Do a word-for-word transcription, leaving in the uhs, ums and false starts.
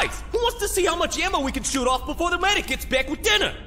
Guys, who wants to see how much ammo we can shoot off before the medic gets back with dinner?